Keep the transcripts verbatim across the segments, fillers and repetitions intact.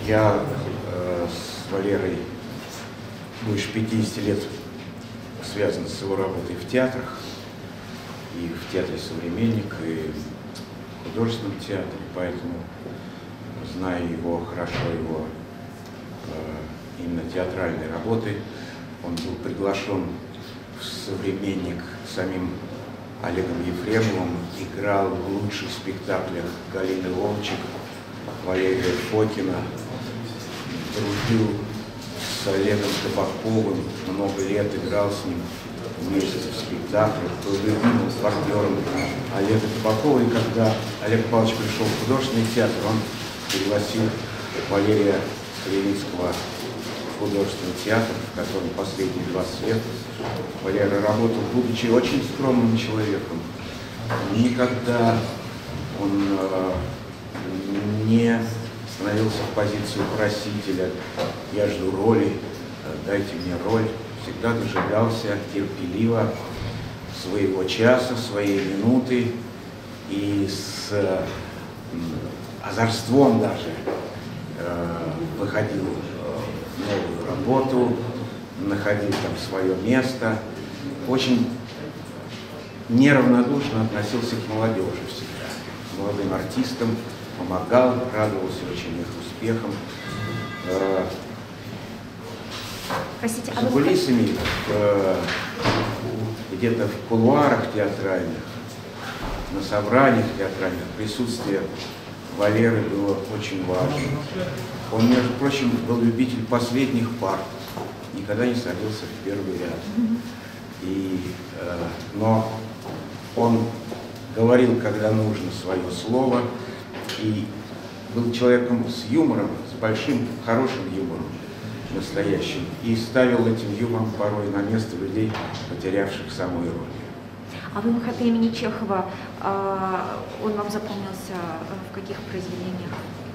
Я э, с Валерой больше пятидесяти лет связан с его работой в театрах, и в театре «Современник», и в художественном театре, поэтому знаю его хорошо, его э, именно театральные работы. Он был приглашен в «Современник» самим Олегом Ефремовым, играл в лучших спектаклях Галины Волчек, Валерия Фокина, дружил с Олегом Табаковым, много лет играл с ним вместе в спектаклях, был любимым партнером Олега Табакова. И когда Олег Павлович пришел в художественный театр, он пригласил Валерия Кривицкого в художественный театр, в котором последние двадцать лет Валера работал, будучи очень скромным человеком. Никогда он э, не становился в позицию просителя: я жду роли, дайте мне роль. Всегда дожидался терпеливо своего часа, своей минуты, и с э, озорством даже э, выходил в новую работу, находил там свое место. Очень неравнодушно относился к молодежи всегда, к молодым артистам, помогал, радовался очень их успехам. Э, Простите, За кулисами, э, где-то в кулуарах театральных, на собраниях театральных присутствие Валеры было очень важно. Он, между прочим, был любитель последних парт, никогда не садился в первый ряд. И, э, но он говорил, когда нужно, свое слово, и был человеком с юмором, с большим, хорошим юмором, настоящим, и ставил этим юмором порой на место людей, потерявших самую роль. А вы МХАТ имени Чехова, он вам запомнился в каких произведениях?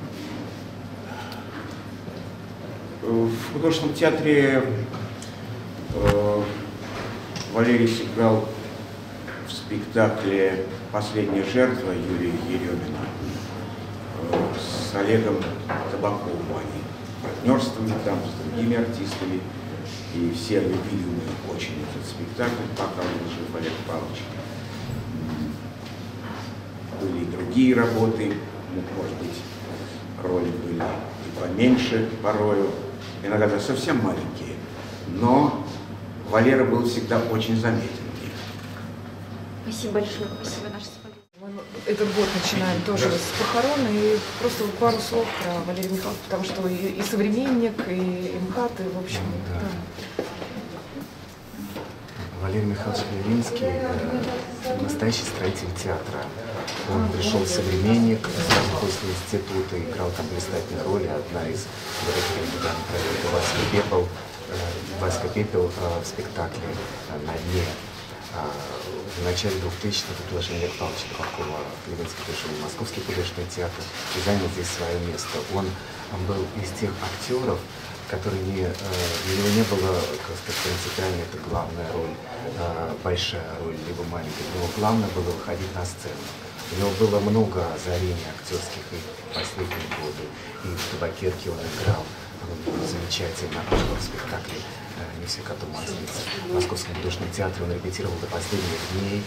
В художественном театре э, Валерий сыграл в спектакле «Последняя жертва» Юрия Еремина э, с Олегом Табаковым. Они партнерствовали там с другими артистами, и все любили мы очень этот спектакль, пока был жив Олег Павлович. Были и другие работы, может быть, роли были и поменьше порою, иногда совсем маленькие, но Валера был всегда очень заметен. Спасибо большое. Спасибо, наш Этот год начинаем тоже да. с похорон, и просто пару слов про Валерия Михайловича, потому что и, и «Современник», и МХАТ, и в общем... Да. Да. Валерий Михайлович Кривинский – настоящий строитель театра. Он пришел в «Современник», сразу после института играл там блистательные роли. Одна из проекта «Васька Пепел», «Васька Пепел» в спектакле «На дне». В начале двухтысячных приглашение Олега Павловича Табакова Кривинский пришел в Московский художественный театр и занял здесь свое место. Он был из тех актеров, которые не, для него не было, как сказать, принципиально это главная роль, большая роль, либо маленькая. Для него главное было выходить на сцену. У него было много озарений актерских и в последние годы. И в «Табакерке» он играл замечательно в спектакле «Не все коту масленица». В Московском художественном театре он репетировал до последних дней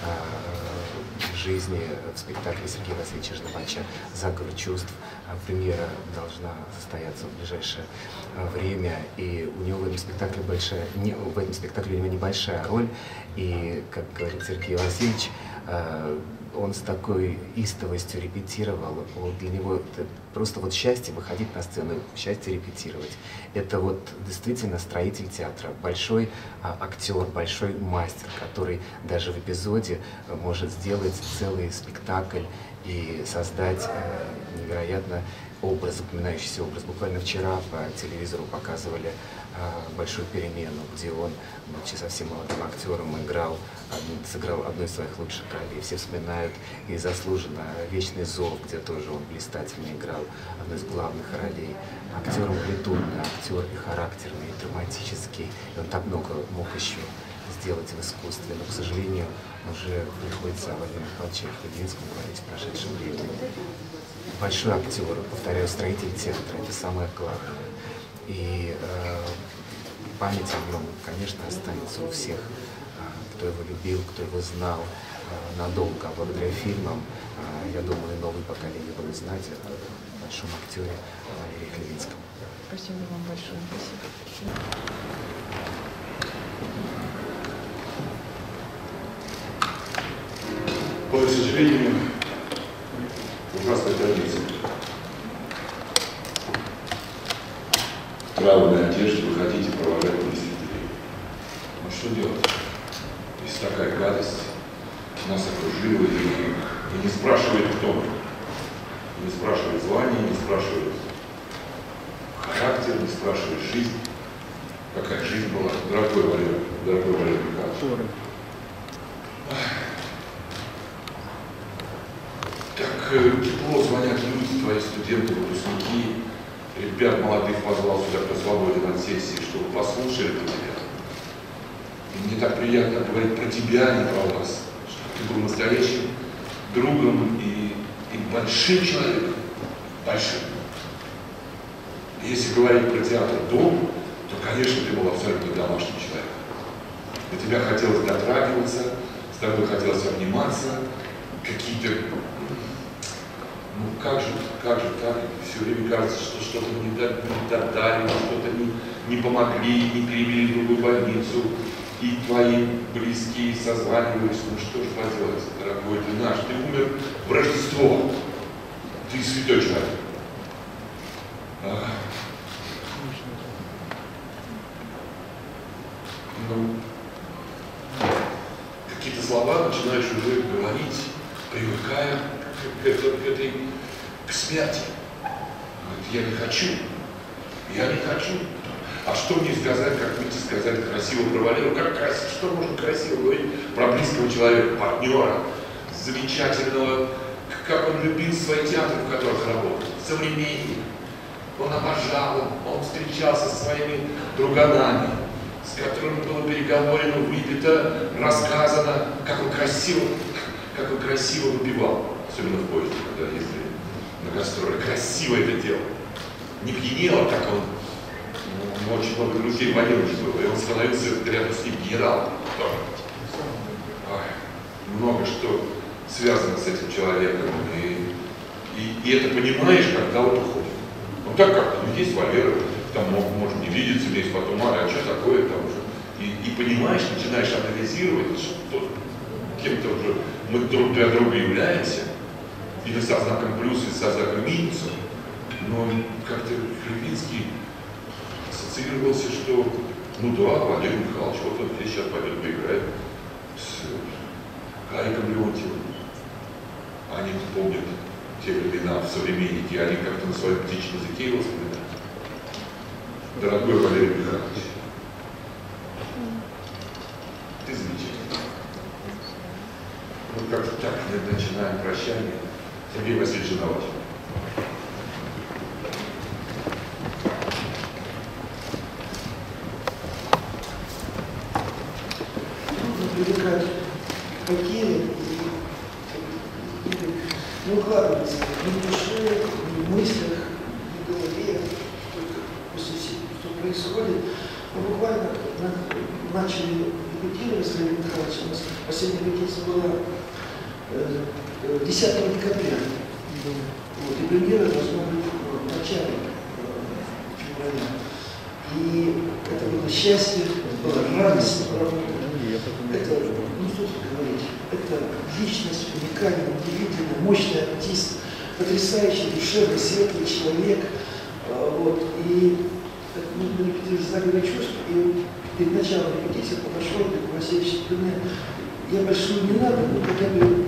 жизни в спектакле Сергея Васильевича Ждобача «Заговор чувств». Премьера должна состояться в ближайшее время, и у него в этом спектакле большая, не, в этом спектакле у него небольшая роль, и, как говорит Сергей Васильевич, он с такой истовостью репетировал, вот для него это просто вот счастье выходить на сцену, счастье репетировать. Это вот действительно строитель театра, большой а, актер, большой мастер, который даже в эпизоде может сделать целый спектакль и создать э, невероятно образ, запоминающийся образ. Буквально вчера по телевизору показывали э, «Большую перемену», где он, будучи совсем молодым актером, играл, сыграл одну из своих лучших ролей. Все вспоминают и заслуженно «Вечный зов», где тоже он блистательно играл одну из главных ролей. Актер амплитудный, актер и характерный, и драматический. И он так много мог еще сделать в искусстве, но, к сожалению, уже приходится Владимиру Михайловичу Хлебинскому говорить в прошедшем времени. Большой актер, повторяю, строитель театра, это самое главное. И э, память о нем, конечно, останется у всех, э, кто его любил, кто его знал э, надолго. А благодаря фильмам, э, я думаю, новые поколения будут знать о большом актере Валерии Хлебинском. Спасибо вам большое. Спасибо. К сожалению, ужасная традиция. В траурной одежде вы хотите провожать посетителей. Ну что делать? Если такая гадость нас окружила, и, и не спрашивает кто. Не спрашивает звание, не спрашивает характер, не спрашивает жизнь. Какая жизнь была, дорогой Валерий, дорогой Валерий Михайлович. Так тепло звонят люди, твои студенты, выпускники. Ребят молодых позвал сюда, кто свободен от сессии, чтобы послушали про тебя. И мне так приятно говорить про тебя, а не про вас. Чтобы ты был настоящим другом и, и большим человеком. Большим. И если говорить про театр дом, то, конечно, ты был абсолютно домашним человеком. До тебя хотелось дотрагиваться, с тобой хотелось обниматься, какие-то... Ну как же, как же так? Все время кажется, что что-то не додали, что-то не, не помогли, не перевели в другую больницу. И твои близкие созванивались. Ну что же поделать, дорогой, ты наш, ты умер в Рождество. Ты святой человек. А. Ну, какие-то слова начинаешь уже говорить, привыкая к, к, к этой, к смерти. Я не хочу, я не хочу. А что мне сказать, как выйти сказать красиво про Валеру? Как красиво, что можно красиво говорить про близкого человека, партнера, замечательного, как он любил свои театры, в которых работал, современник. Он обожал, он встречался со своими друганами, с которыми было переговорено, выпито, рассказано, как он красиво, как он красиво выпивал, особенно в поезде, когда ездили на гастроли. Красиво это делал. Не пьянело, как он, ну, очень много друзей Валерьевич было, и он становился рядом с ним генералом. Много что связано с этим человеком, и, и, и это понимаешь, когда он уходит. Ну так как, ну есть Валера, там можем не видеться вместе, потом, а, а что такое там уже. И, и понимаешь, начинаешь анализировать, что кем-то уже мы друг для друга являемся, или со знаком плюса, или со знаком минуса. Но как-то Хлебинский ассоциировался, что ну да, Валерий Михайлович, вот он здесь сейчас пойдет поиграет с Гариком Леонтьевым. Они помнят те времена в современнике, они как-то на своем птичьем языке его вспоминают. Дорогой Валерий Михайлович, ты замечательный. Вот как-то так мы начинаем прощание. Сергей Васильевич Жинович. Привлекать потери и не укладываться ни в душе, ни в мыслях, ни в голове, только после всего, что происходит. Мы буквально начали репетировать с Валерием Михайловичем. У нас последняя репетиция была десятого декабря. Вот, и премьера должна быть в начале февраля. И это было счастье, это была радость работы. Это, ну что тут говорить, это личность, уникальный, удивительный, мощный артист, потрясающий, душевный, светлый человек. Вот, и мы репетировали заговор чувств, и перед началом репетиции подошел к Васильевичу, я большую не надо, но хотя бы,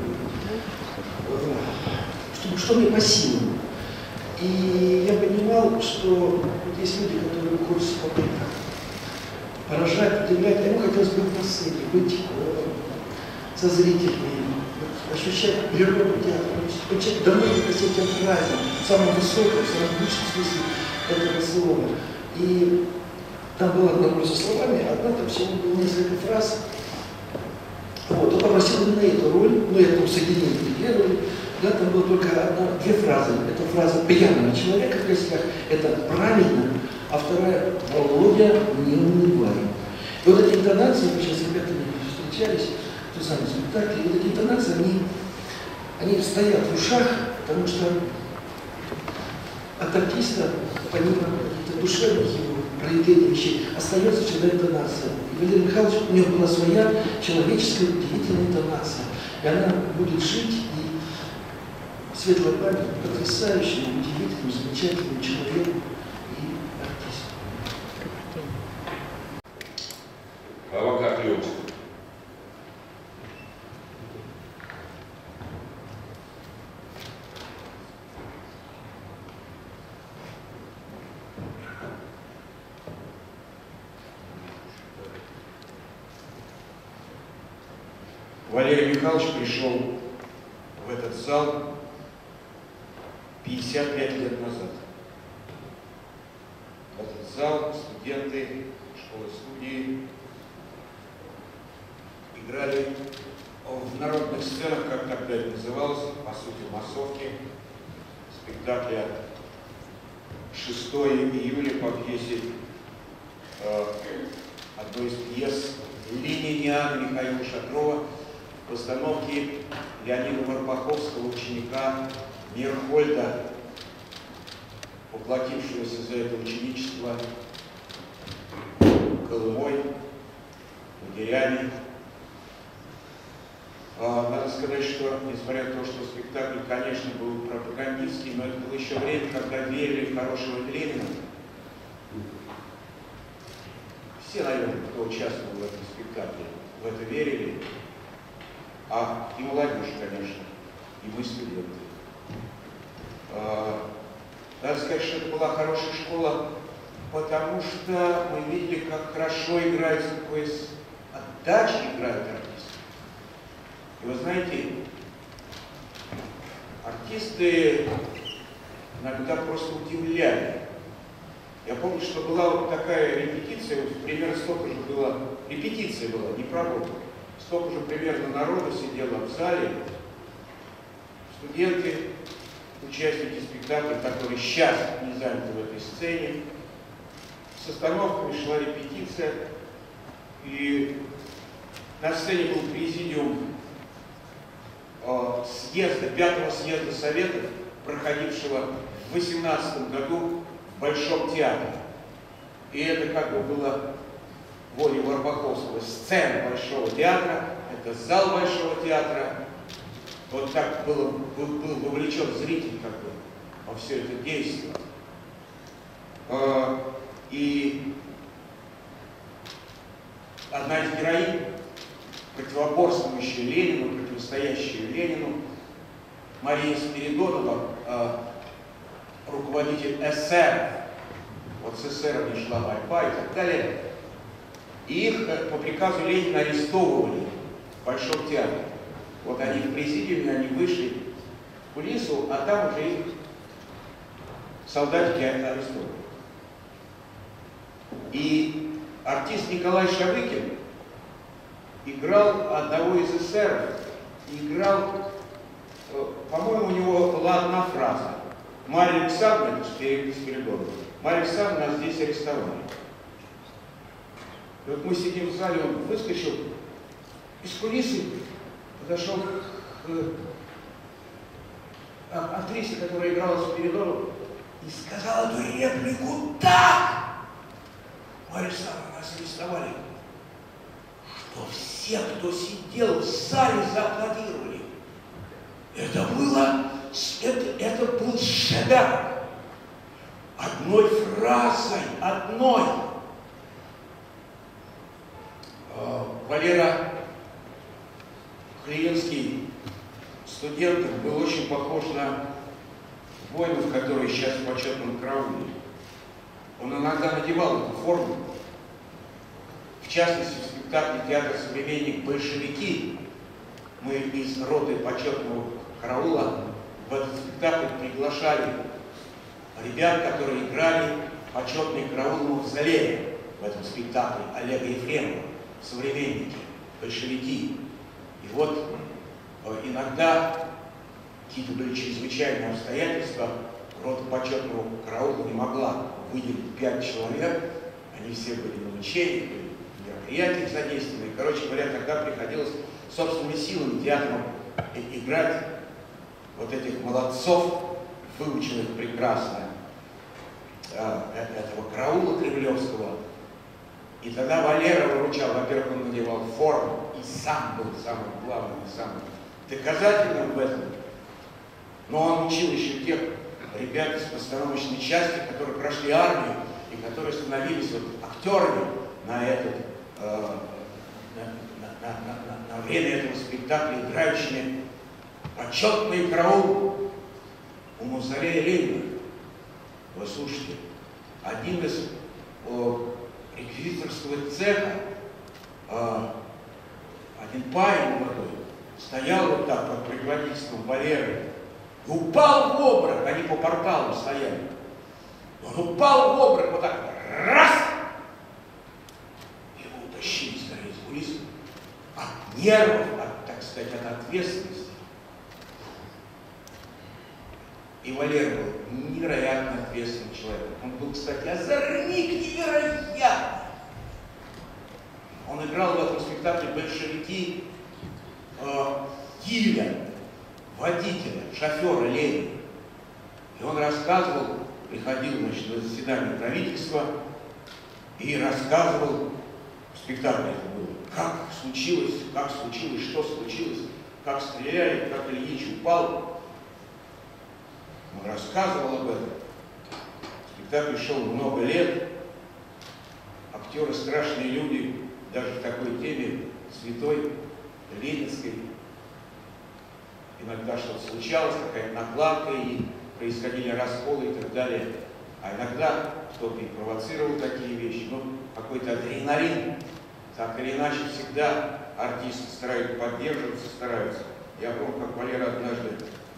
чтобы, что мне по силам. И я понимал, что вот есть люди, которые выходят с спокойно, поражать, удивлять, а ему хотелось быть на сцене, быть э, со зрителями, вот, ощущать природу театра, быть человек давно не хотел театрально, в самом высоком, в самом лучшем смысле этого слова. И там было одно просто словами, одна там всего было несколько фраз, попросил именно эту роль, ну, я там соединил две роли, да, там была только одна, две фразы. Это фраза пьяного человека в гостях, это правильно, а вторая Володя, не унывай. И вот эти интонации, мы сейчас с ребятами встречались, в самом спектакле, и вот эти интонации, они, они стоят в ушах, потому что от артиста, помимо каких-то душевных его проявлений вещей, остается всегда интонация. И Валерий Михайлович, у него была своя человеческая удивительная интонация. И она будет жить, и светлая память потрясающим, удивительным, замечательным человеком и артистом. Авакар Леонтьев. Валерий Михайлович пришел в этот зал пятьдесят пять лет назад. В этот зал студенты школы-студии играли в народных сценах, как тогда это называлось, по сути, массовки, спектакля шестого июля по пьесе, э, одной из пьес «Линия» Михаила Шатрова, постановки Леонида Варбаховского, ученика Мирхольда, уплатившегося за это ученичество Колымой, лагерями. А, надо сказать, что, несмотря на то, что спектакль, конечно, был пропагандистский, но это было еще время, когда верили в хорошего Ленина. Все, наверное, кто участвовал в этом спектакле, в это верили. А и молодежь, конечно, и мы студенты. А, надо сказать, что это была хорошая школа, потому что мы видели, как хорошо играют, с какой отдачей играют артисты. И вы знаете, артисты иногда просто удивляли. Я помню, что была вот такая репетиция, вот примерно столько же было, репетиция была, не работа. Столько же примерно народу сидело в зале, студенты, участники спектакля, которые сейчас не заняты в этой сцене. С остановками шла репетиция, и на сцене был президиум э, съезда, пятого съезда Советов, проходившего в восемнадцатом году в Большом театре. И это как бы было волей Варбаховского, сцена Большого театра, это зал Большого театра. Вот так было, был, был вовлечен зритель как бы во все это действие. И одна из героинь, противоборствующая Ленину, противостоящая Ленину, Мария Спиридонова, руководитель эсеров, вот с эсерами шла борьба и так далее. И их по приказу Ленина арестовывали в Большом театре. Вот они в президиуме, они вышли в кулису, а там уже их солдатики арестовали. И артист Николай Шавыкин играл одного из эсеров, и играл, по-моему, у него была одна фраза. Марья Александровна, Спиридонова, Марья Александровна, нас здесь арестовали. И вот мы сидим в зале, он выскочил из кулисы, подошел к актрисе, которая играла Спиридонову, и сказал эту реплику так! Марья Александровна, нас арестовали, что все, кто сидел в зале, зааплодировали. Это было, это, это был шедевр. Одной фразой, одной. Валера Клиенский, студент, был очень похож на воинов, которые сейчас в почетном карауле. Он иногда надевал эту форму. В частности, в спектакле «Театр современник. Большевики» мы из роты почетного караула в этот спектакль приглашали ребят, которые играли почетный караул Мавзолея в этом спектакле Олега Ефремова, «Современники. Большевики». И вот иногда какие-то были чрезвычайные обстоятельства, рота почетного караула не могла выделить пять человек, они все были на учении, были в мероприятиях задействованы. Короче говоря, тогда приходилось собственными силами театром играть вот этих молодцов, выученных прекрасно, этого караула кремлевского. И тогда Валера выручал, во-первых, он надевал форму и сам был самым главным и самым доказательным в этом. Но он учил еще тех ребят из постановочной части, которые прошли армию и которые становились вот актерами на, этот, э, на, на, на, на, на время этого спектакля, играющими почетный караул у мавзолея Ленина. Вы слушайте, один из о, реквизиторского цеха, э, один парень молодой, стоял вот так под предводительством Валеры, и упал в обморок, они по порталу стояли. Он упал в обморок, вот так, раз! Его утащили скорее из кулис от нервов, от, так сказать, от ответственности. И Валера был невероятно ответственным человеком. Он был, кстати, озорник невероятный. Он играл в этом спектакле большевики э, Гиля, водителя, шофера Ленина. И он рассказывал, приходил, значит, на заседание правительства и рассказывал, в спектакле это было, как случилось, как случилось, что случилось, как стреляли, как Ильич упал. Он рассказывал об этом. Спектакль шел много лет. Актеры страшные люди, даже в такой теме святой, ленинской. Иногда что-то случалось, какая-то накладка, и происходили расколы и так далее. А иногда кто-то и провоцировал такие вещи. Ну, какой-то адреналин. Так или иначе, всегда артисты стараются поддерживаться, стараются. Я помню, как Валера однажды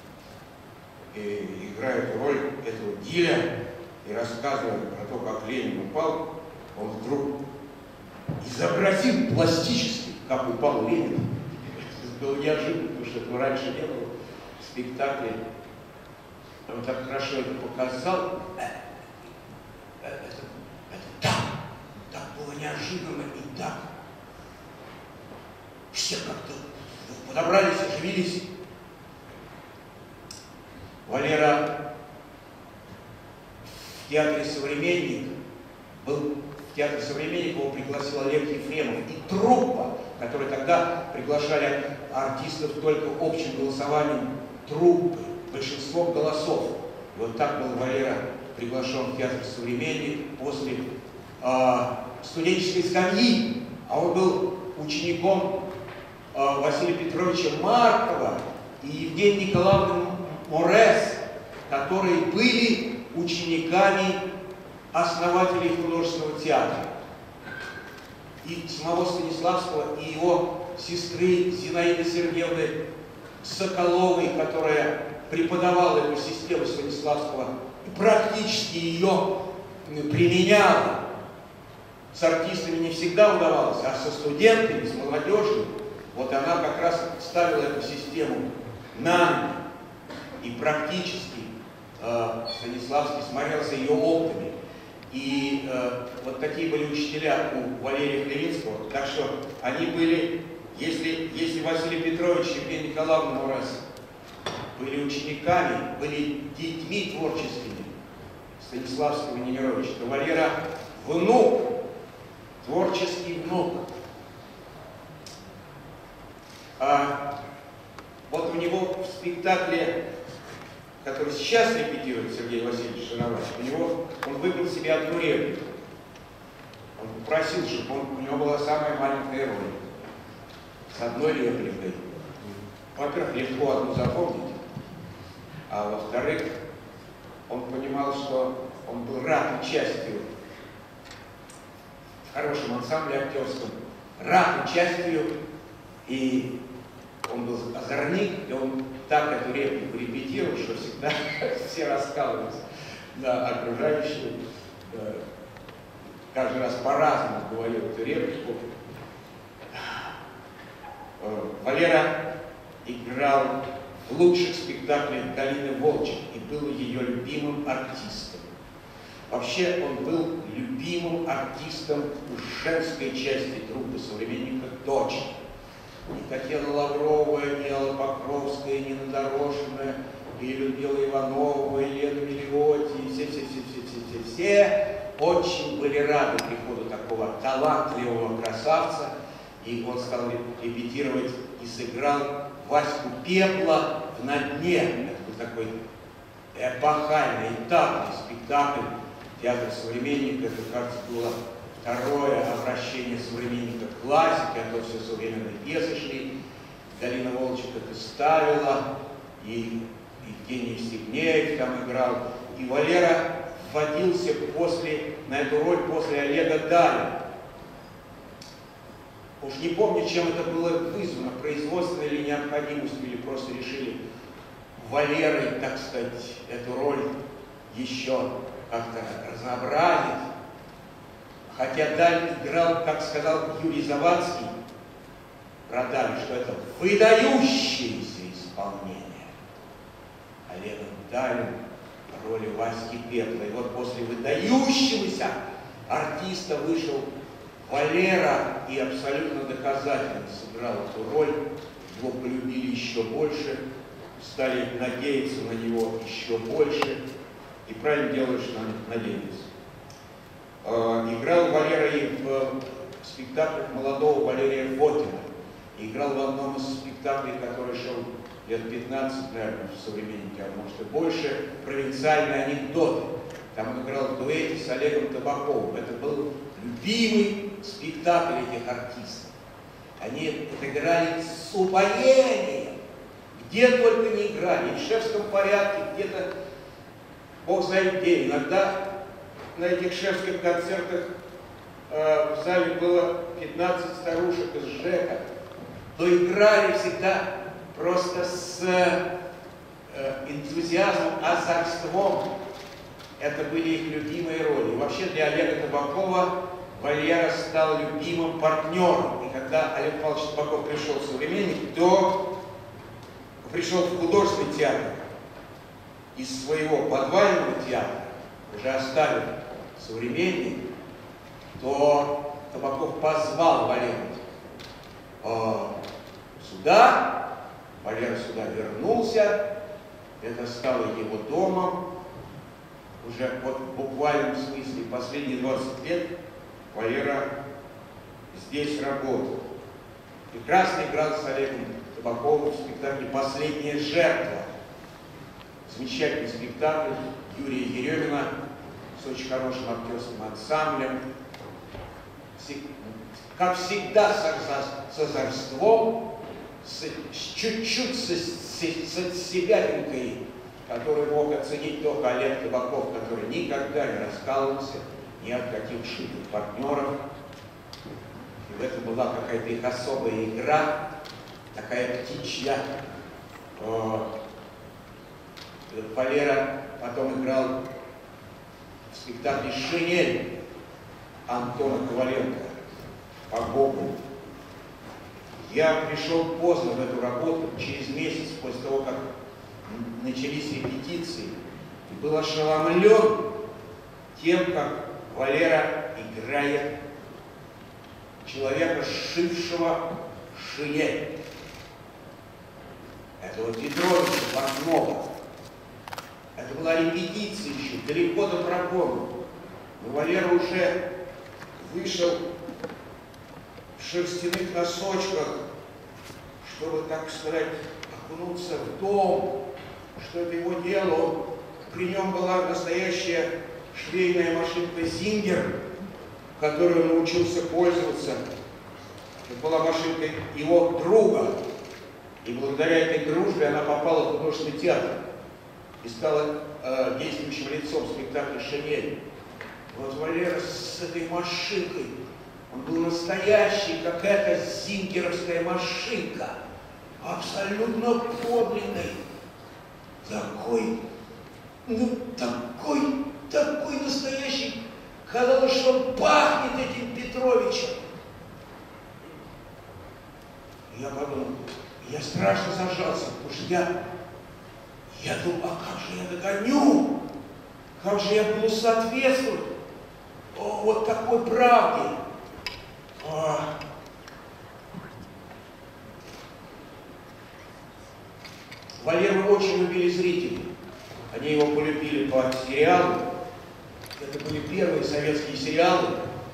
и играет роль этого Гиля и рассказывает про то, как Ленин упал, он вдруг изобразил пластически, как упал Ленин. Это было неожиданно, потому что этого раньше не было в спектакле. Он так хорошо это показал. Это, это так, так было неожиданно и так. Все как-то подобрались, оживились. Валера в театре «Современник» был, в театре «Современник» его пригласил Олег Ефремов и труппа, которые тогда приглашали артистов только общим голосованием труппы, большинством голосов. И вот так был Валера приглашен в театр «Современник» после э, студенческой скамьи, а он был учеником э, Василия Петровича Маркова и Евгении Николаевны Морес, которые были учениками основателей художественного театра. И самого Станиславского, и его сестры Зинаиды Сергеевны Соколовой, которая преподавала эту систему Станиславского и практически ее применяла. С артистами не всегда удавалось, а со студентами, с молодежью, вот она как раз ставила эту систему на и практически э, Станиславский смотрелся ее опытами. И э, вот такие были учителя у Валерия Хлевинского. Так что они были, если, если Василий Петрович и Евгения Николаевна Мурас были учениками, были детьми творческими Станиславского и Немировича, то Валера внук, творческий внук. А вот у него в спектакле, который сейчас репетирует Сергей Васильевич Шанович, у него, он выбрал себе одну реплику. Он попросил, чтобы он, у него была самая маленькая роль, с одной репликой. Во-первых, легко одну запомнить, а во-вторых, он понимал, что он был рад участию в хорошем ансамбле актерском, рад участию, и он был озорник, и он так эту реплику репетировал, что всегда все раскалывались на окружающие. Каждый раз по-разному говорил эту реплику. Валера играл в лучших спектаклях Галины Волчек и был ее любимым артистом. Вообще он был любимым артистом у женской части труппы современника «Дочь». И Татьяна Лаврова, и Алла Покровская, и Нина Дорошина, и Людмила Иванова, и Лена Миллиотти, и все-все-все-все-все-все очень были рады приходу такого талантливого красавца. И он стал репетировать и сыграл Ваську Пепла в «На дне». Это был такой эпохальный, этапный спектакль театра «Современник». Это, кажется, было второе обращение «Современника» к классике, а то все современные пьесы шли. Галина Волчек это ставила, и Евгений Евстигнеев там играл. И Валера вводился после, на эту роль после Олега Даля. Уж не помню, чем это было вызвано, производственной или необходимостью, или просто решили Валерой, так сказать, эту роль еще как-то разнообразить. Хотя Даль играл, как сказал Юрий Завадский про Даля, что это выдающееся исполнение. Олегом Далем роли Васьки Пепла. И вот после выдающегося артиста вышел Валера и абсолютно доказательно сыграл эту роль. Его полюбили еще больше, стали надеяться на него еще больше. И правильно делают, что надеялись. Играл Валера и в спектаклях молодого Валерия Фотина. Играл в одном из спектаклей, который шел лет пятнадцать, наверное, в «Современнике», а может и больше, «Провинциальные анекдоты». Там он играл в дуэте с Олегом Табаковым. Это был любимый спектакль этих артистов. Они отыграли с упоением. Где только не играли. И в шефском порядке, где-то, бог знает где. Иногда на этих шефских концертах э, в зале было пятнадцать старушек из ЖЭКа. Но играли всегда просто с э, энтузиазмом, озорством. Это были их любимые роли. И вообще для Олега Табакова Валера стал любимым партнером. И когда Олег Павлович Табаков пришел в «Современник», то пришел в художественный театр из своего подвального театра, уже оставил «Современник», то Табаков позвал Валеру э, сюда. Валера сюда вернулся. Это стало его домом. Уже вот в буквальном смысле последние двадцать лет Валера здесь работал. Прекрасно играл с Олегом Табаковым в спектакле «Последняя жертва». Замечательный спектакль Юрия Еремина с очень хорошим актерским ансамблем. Как всегда, с озорством, с чуть-чуть с, с, с себятинкой, который мог оценить только Олег Табаков, который никогда не раскалывался ни от каких шитых партнеров. И в этом была какая-то их особая игра, такая птичья. Валера потом играл в спектакле «Шинель» Антона Коваленко по Гоголю. Я пришел поздно в эту работу, через месяц после того, как начались репетиции, и был ошеломлен тем, как Валера играет человека, сшившего шинель. Этого Петровича Портнова. Это была репетиция еще, далеко до прогона. Но Валера уже вышел в шерстяных носочках, чтобы, так сказать, окунуться в дом, что это его дело. При нем была настоящая швейная машинка «Зингер», которую он научился пользоваться. Это была машинка его друга. И благодаря этой дружбе она попала в художественный театр и стала э, действующим лицом спектакля «Шинель». Вот Валера с этой машинкой, он был настоящий, как эта зингеровская машинка, абсолютно подлинный. Такой, ну такой, такой настоящий. Казалось, что он пахнет этим Петровичем. Я подумал, Я страшно зажался, потому что я, я думал, а как же я догоню? Как же я буду соответствовать о, вот такой правде? А... Валеру очень любили зрители. Они его полюбили по сериалу. Это были первые советские сериалы,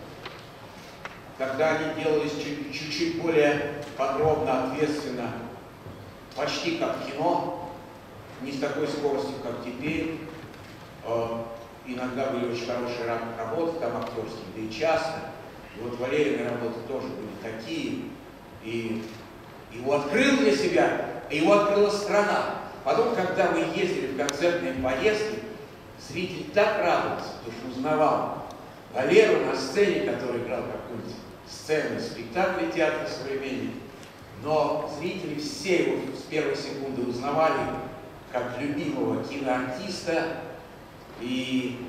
когда они делались чуть-чуть более подробно, ответственно, почти как кино, не с такой скоростью, как теперь. Иногда были очень хорошие работы там актерские, да и часто. И вот Валерины работы тоже были такие. И его открыл для себя, и его открыла страна. Потом, когда мы ездили в концертные поездки, зритель так радовался, потому что узнавал Валеру на сцене, который играл какую-нибудь сцену спектакля театра современного. Но зрители все его с первой секунды узнавали как любимого киноартиста. И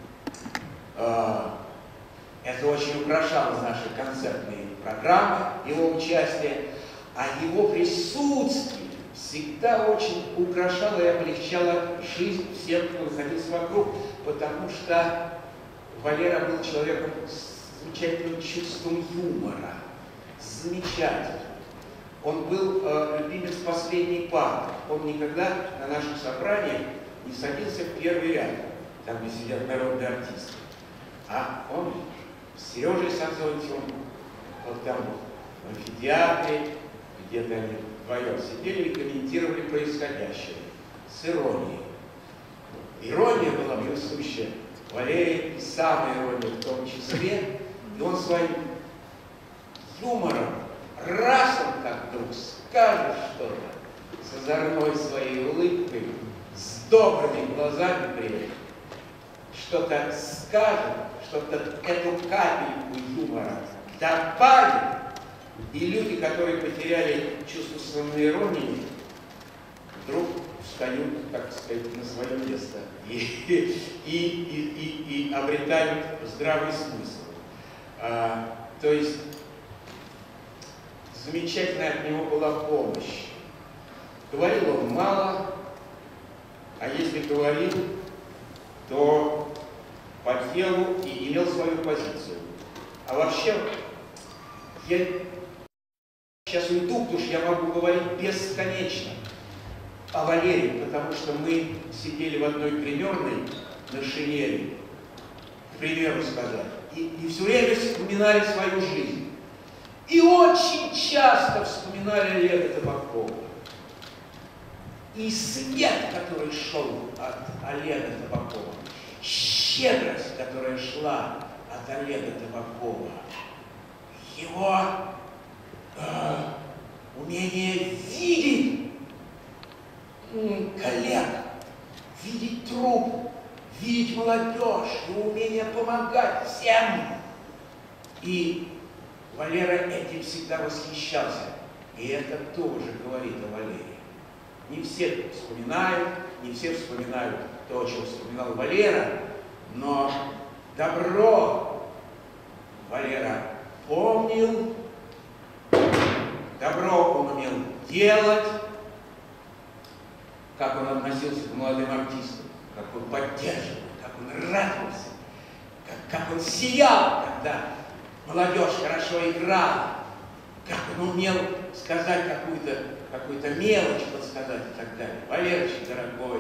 э, это очень украшало наши концертные программы, его участие. А его присутствие всегда очень украшало и облегчало жизнь всех, кто находился вокруг, потому что Валера был человеком с замечательным чувством юмора, замечательным. Он был э, любимец последней парты. Он никогда на наших собраниях не садился в первый ряд, там, где сидят народные артисты. А он с Сережей Сазонтьевым, вот там в амфитеатре, где-то они вдвоем сидели и комментировали происходящее с иронией. Ирония была присуща Валерии, и самая ирония в том числе, и он своим юмором, раз он так вдруг скажет что-то, с озорной своей улыбкой, с добрыми глазами при этом, что-то скажет, что-то эту капельку юмора добавит, и люди, которые потеряли чувство своей иронии, вдруг встают, так сказать, на свое место и, и, и, и, и обретают здравый смысл. А, то есть замечательная от него была помощь. Говорил он мало, а если говорил, то по делу и имел свою позицию. А вообще, я сейчас уйду, потому что я могу говорить бесконечно о Валерии, потому что мы сидели в одной гримерной на шинели, к примеру сказать, и, и все время вспоминали свою жизнь. И очень часто вспоминали Олега Табакова. И свет, который шел от Олега Табакова, щедрость, которая шла от Олега Табакова, его э, умение видеть м, коллег, видеть труп, видеть молодежь, его умение помогать всем. И Валера этим всегда восхищался. И это тоже говорит о Валерии. Не все вспоминают, не все вспоминают то, о чем вспоминал Валера, но добро Валера помнил, добро он умел делать, как он относился к молодым артистам, как он поддерживал, как он радовался, как, как он сиял, когда молодежь хорошо играла, как он умел сказать какую-то какую-то мелочь подсказать и так далее. Валерочка, дорогой,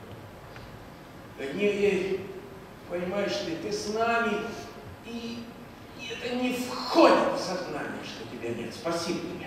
не, понимаешь ты, ты с нами, и, и это не входит в сознание, что тебя нет. Спасибо тебе.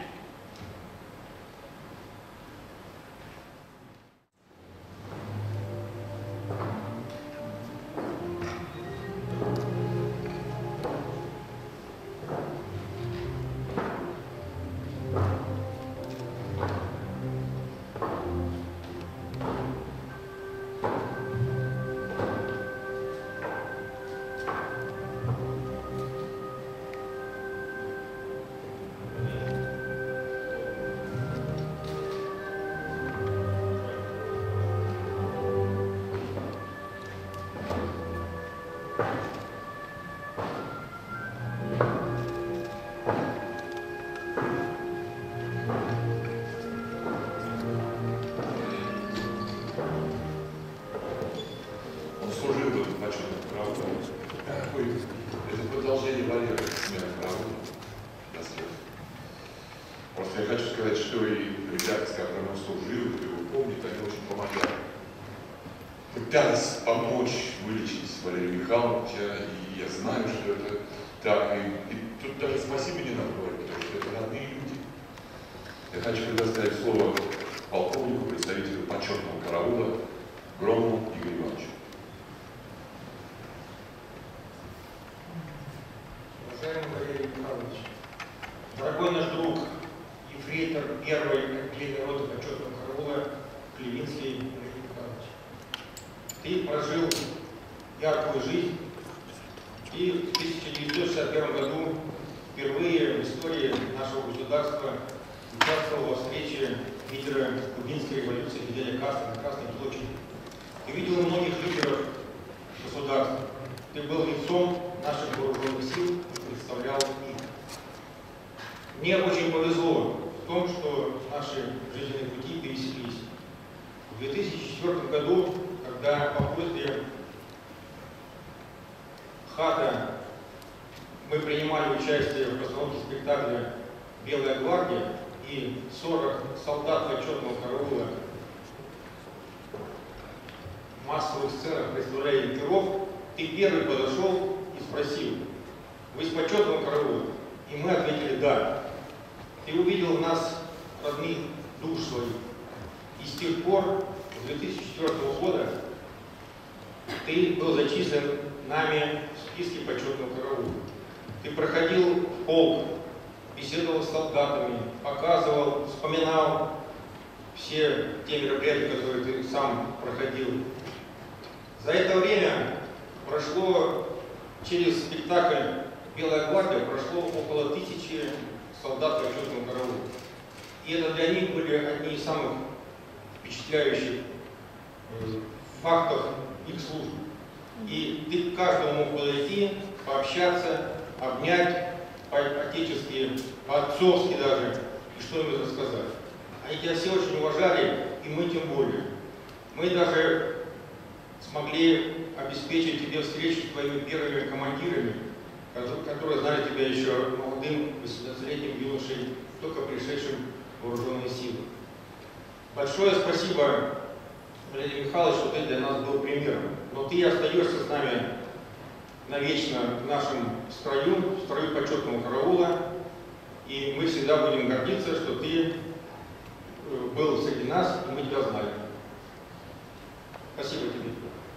которыми он служил, кто его помнит, они очень помогали. Пытались помочь вылечить Валерия Михайловича, и я знаю, что это так. И, и тут даже спасибо не надо говорить, потому что это родные люди. Я хочу предоставить слово полковнику, представителю почетного караула Громову Игорю Ивановичу. Уважаемый Валерий Михайлович, дорогой наш друг, ефрейтор первой отдельной роты почетного караула Клевинский Валерий Михайлович, ты прожил яркую жизнь и в тысяча девятьсот шестьдесят первом году впервые в истории нашего государства участвовал во встрече лидера кубинской революции Фиделя Кастро на Красной площади. Ты видел многих лидеров государства. Ты был лицом наших вооруженных сил и представлял их. Мне очень повезло в том, что наши жизненные пути пересеклись. В две тысячи четвёртом году, когда по просьбе ХАТа мы принимали участие в постановке спектакля «Белая гвардия», и сорок солдат почетного караула в массовых сценах представляли героев, ты первый подошел и спросил: вы с почетного караула? И мы ответили: да. Ты увидел в нас родных душ своих. И с тех пор, с две тысячи четвёртого года, ты был зачислен нами в списке почетного караула. Ты проходил в полк, беседовал с солдатами, показывал, вспоминал все те мероприятия, которые ты сам проходил. За это время прошло, через спектакль «Белая гвардия» прошло около тысячи солдат почетного караула. И это для них были одни из самых впечатляющих фактов их службы. И ты к каждому мог подойти, пообщаться, обнять, по-отечески, по-отцовски даже, и что-нибудь рассказать. Они тебя все очень уважали, и мы тем более. Мы даже смогли обеспечить тебе встречу с твоими первыми командирами, которые знали тебя еще молодым, восемнадцатилетним юношей, только пришедшим в вооруженные силы. Большое спасибо, Валерий Михайлович, что ты для нас был примером. Но ты остаешься с нами навечно в нашем строю, в строю почетного караула, и мы всегда будем гордиться, что ты был среди нас, и мы тебя знали. Спасибо тебе.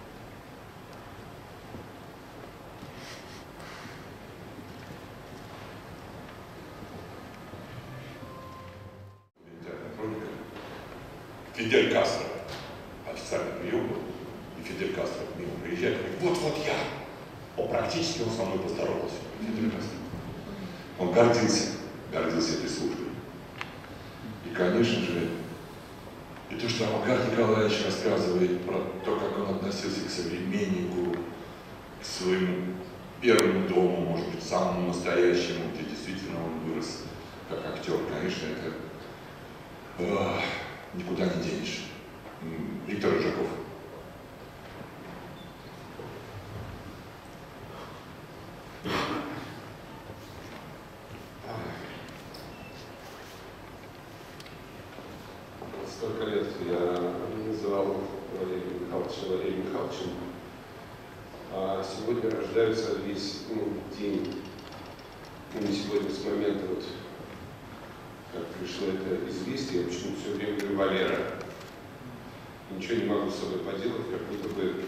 Фидель Кастро, официальный прием был, и Фидель Кастро мимо приезжает, говорит: вот-вот я. О, практически он со мной поздоровался, Фидель Кастро. Он гордился, гордился этой службой. И, конечно же, и то, что Макар Николаевич рассказывает про то, как он относился к современнику, к своему первому дому, может быть, самому настоящему, где действительно он вырос как актер, конечно, это э, никуда не денешь. Виктор Рыжаков. Столько лет я называл Валерия Михайловича Валерием Михайловичем, а сегодня рождаются весь ну, день, ну, не сегодня, с момента, вот, как пришло это известие, я почему все время говорю Валера. Ничего не могу с собой поделать, как будто бы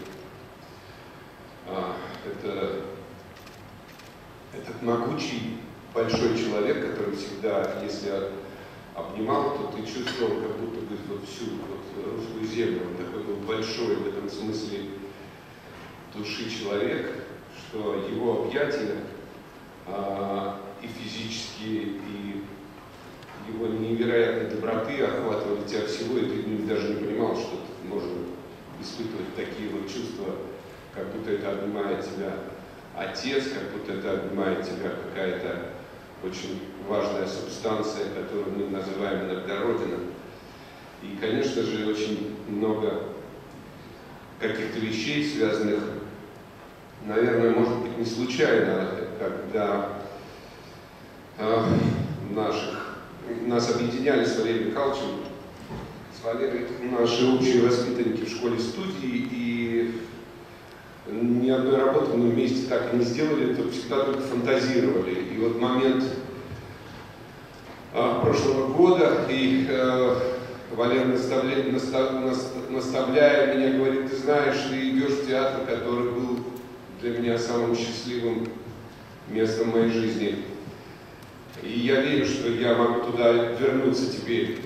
а, это, этот могучий большой человек, который всегда, если обнимал, то ты чувствовал как будто бы вот всю вот русскую землю. Он такой был большой в этом смысле души человек, что его объятия а, и физические, и его невероятной доброты охватывали тебя всего, и ты даже не понимал, что можно испытывать такие вот чувства, как будто это обнимает тебя отец, как будто это обнимает тебя какая-то очень важная субстанция, которую мы называем иногда Родина. И, конечно же, очень много каких-то вещей, связанных, наверное, может быть, не случайно, когда э, наших, нас объединяли с Валерием Михайловичем с Валерой наши общие воспитанники в школе-студии, и ни одной работы мы вместе так и не сделали, то всегда только фантазировали. И вот момент а, прошлого года, и э, Валера, наставляя, настав, наставляя меня, говорит: ты знаешь, ты идешь в театр, который был для меня самым счастливым местом в моей жизни. И я верю, что я могу туда вернуться теперь.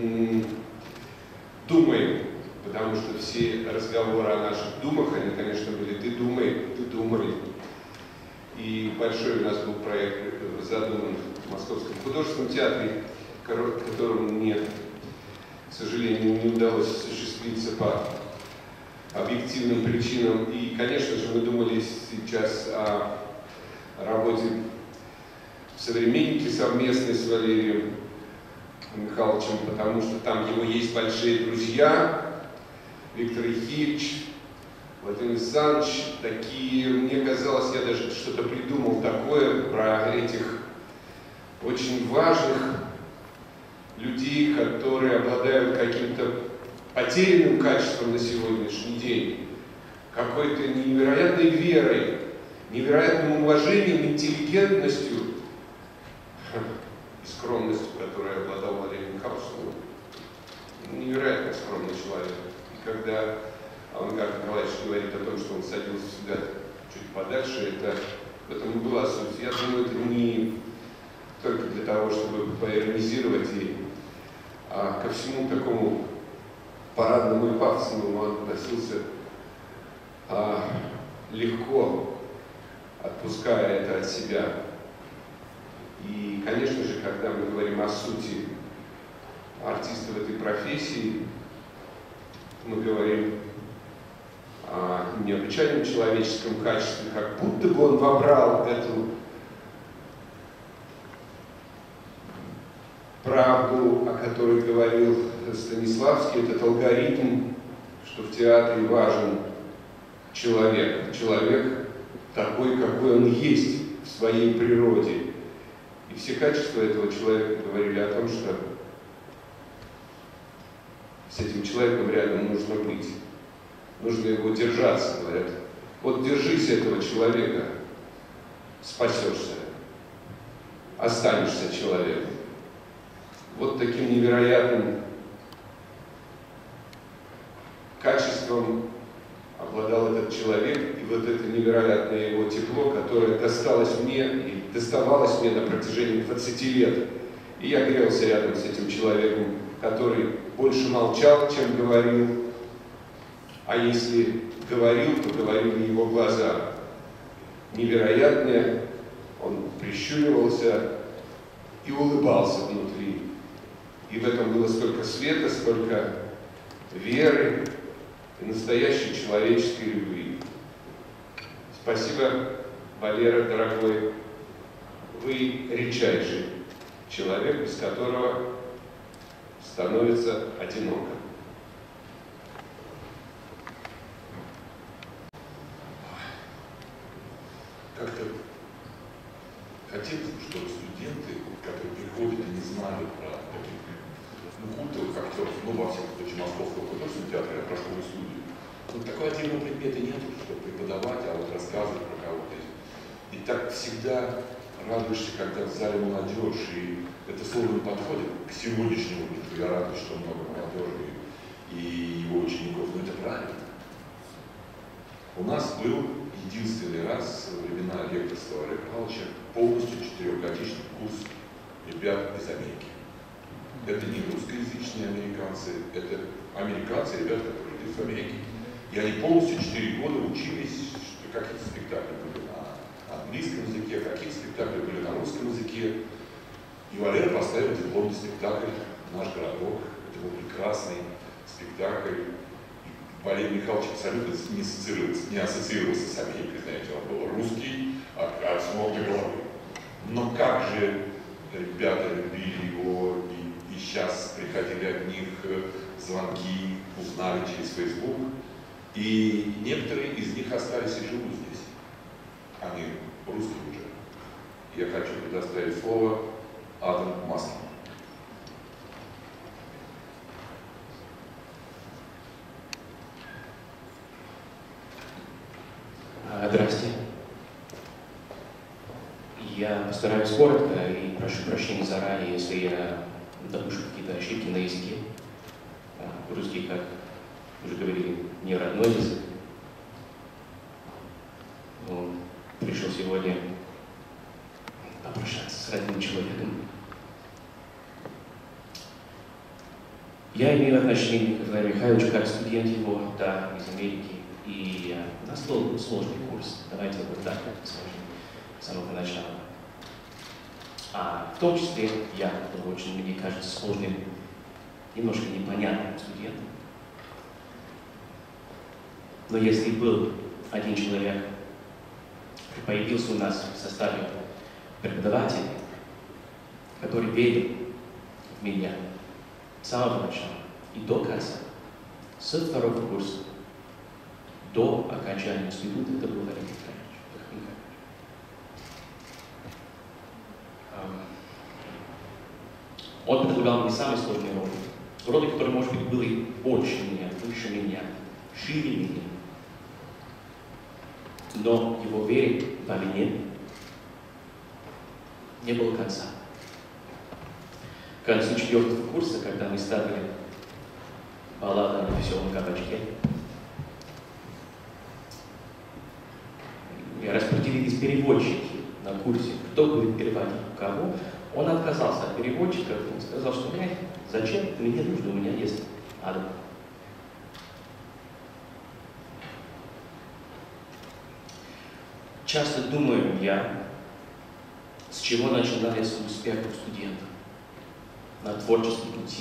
Думай, потому что все разговоры о наших думах, они, конечно, были: ты думай, ты думай. И большой у нас был проект задуман в Московском художественном театре, которому мне, к сожалению, не удалось осуществиться по объективным причинам. И, конечно же, мы думали сейчас о работе в «Современнике» совместной с Валерием Михайловичем, потому что там его есть большие друзья, Виктор Ефимович, Владимир Александрович, такие, мне казалось, я даже что-то придумал такое про этих очень важных людей, которые обладают каким-то потерянным качеством на сегодняшний день, какой-то невероятной верой, невероятным уважением, интеллигентностью и скромностью, которой обладал Валерий Михайлович. Невероятно скромный человек. И когда Авангард Николаевич говорит о том, что он садился всегда чуть подальше, это, в этом и была суть. Я думаю, это не только для того, чтобы поиронизировать, и, а ко всему такому парадному и пафосному он относился а, легко, отпуская это от себя. И, конечно же, когда мы говорим о сути артиста в этой профессии, мы говорим о необычайном человеческом качестве, как будто бы он вобрал эту правду, о которой говорил Станиславский, этот алгоритм, что в театре важен человек. Человек такой, какой он есть в своей природе. И все качества этого человека говорили о том, что с этим человеком рядом нужно быть. Нужно его держаться, говорят. Вот держись этого человека, спасешься, останешься человеком. Вот таким невероятным качеством обладал этот человек, и вот это невероятное его тепло, которое досталось мне и доставалось мне на протяжении двадцати лет. И я грелся рядом с этим человеком, который больше молчал, чем говорил, а если говорил, то говорили его глаза. Невероятное, он прищуривался и улыбался внутри. И в этом было столько света, столько веры и настоящей человеческой любви. Спасибо, Валера, дорогой. Вы редчайший человек, без которого становится одиноко. Как-то хотелось бы, чтобы студенты, которые приходят и не знали про таких ну, культовых актеров, ну, во всяком случае, Московского художественного театра, я прошел в студию, вот такого отдельного предмета нет, чтобы преподавать, а вот рассказывать про кого-то. И так всегда радуешься, когда в зале молодежь, и это слово не подходит к сегодняшнему миру. Я радуюсь, что много молодежи и его учеников, но это правильно. У нас был единственный раз во времена лекторства Валерия Михайловича полностью четырехгодичный курс ребят из Америки. Это не русскоязычные американцы, это американцы, ребята, которые родились в Америке. И они полностью четыре года учились, что какие-то спектакли были на английском языке, какие-то спектакли были на русском языке. И Валера поставил дипломный спектакль «Наш городок». Это был прекрасный спектакль. Валерий Михайлович абсолютно не ассоциировался, не ассоциировался с Америкой, знаете, он был русский, а, а с ног до головы. Но как же ребята любили его, и, и сейчас приходили от них звонки, узнали через Facebook, и некоторые из них остались и живут здесь. Они русские уже. Я хочу предоставить слово Адаму Маслову. постараюсь коротко и прошу прощения заранее, если я допущу какие-то ошибки на языке. Русский, как уже говорили, не родной язык. Он пришел сегодня попрощаться с родным человеком. Я имею отношение к Валерию Михайловичу как студент его, да, из Америки. И у нас был сложный курс. Давайте вот так скажем с самого начала. А в том числе я был очень, мне кажется, сложным, немножко непонятным студентом. Но если был один человек, появился у нас в составе преподавателей, который верил в меня с самого начала и до конца, со второго курса до окончания института, это был Валерий Михайлович. Он предлагал мне самые сложные роли. Роли, которые, может быть, были больше меня, выше меня, шире меня. Но его вере во мне не было конца. К концу четвертого курса, когда мы ставили балладу на веселом кабачке, распределились переводчики на курсе, кто будет переводить кого. Он отказался от переводчика, он сказал, что мне зачем, мне нужно, у меня есть Адам. Часто думаю я, с чего начинается успех у студента на творческом пути.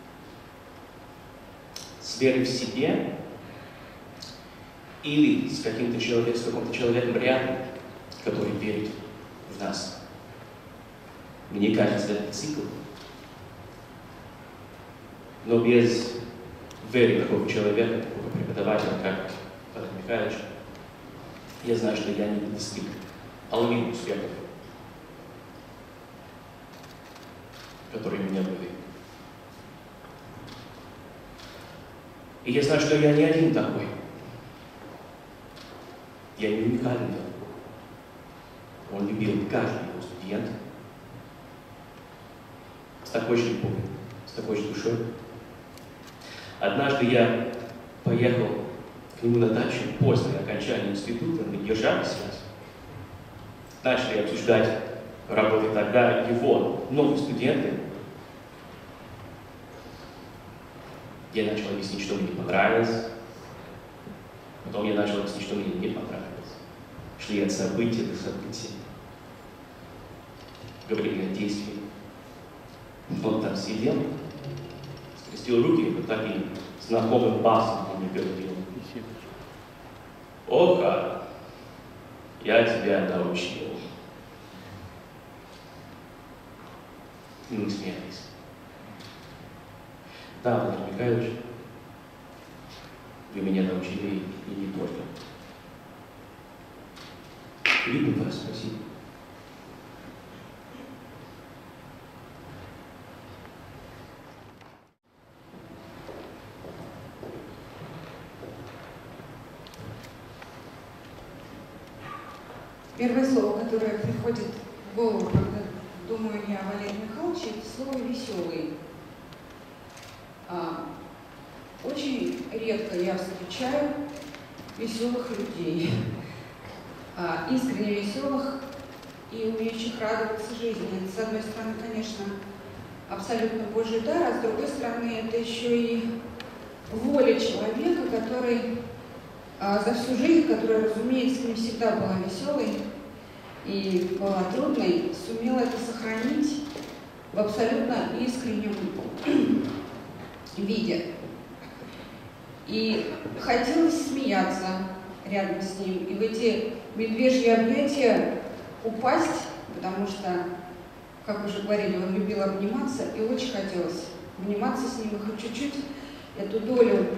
С верой в себе или с каким-то человеком, с каким-то человеком рядом, который верит в нас. Мне кажется, это цикл. Но без веры такого человека, такого преподавателя, как Валерий Михайлович, я знаю, что я не достиг половины успехов, которые у меня были. И я знаю, что я не один такой. Я не уникальный такой. Он любил каждый его студент с такой же любовью, с такой же душой. Однажды я поехал к нему на дачу после окончания института, мы держали связь. Начали обсуждать работы тогда его новые студенты. Я начал объяснить, что мне понравилось. Потом я начал объяснить, что мне не понравилось. Шли от события до событий. Говорили о действии. Он там сидел, скрестил руки, вот таким знакомым басом он мне говорил. Оха, я тебя научил. И мы смеялись. Да, Владимир Михайлович, вы меня научили и не только. Любим вас, спасибо. Первое слово, которое приходит в голову, когда думаю я о Валерии Михайловиче, это слово «веселый». А, очень редко я встречаю веселых людей, а, искренне веселых и умеющих радоваться жизни. Это, с одной стороны, конечно, абсолютно Божий дар, а с другой стороны, это еще и воля человека, который а, за всю жизнь, которая, разумеется, не всегда была веселой и была трудной, сумела это сохранить в абсолютно искреннем виде. И хотелось смеяться рядом с ним, и в эти медвежьи объятия упасть, потому что, как уже говорили, он любил обниматься, и очень хотелось обниматься с ним и хоть чуть-чуть эту долю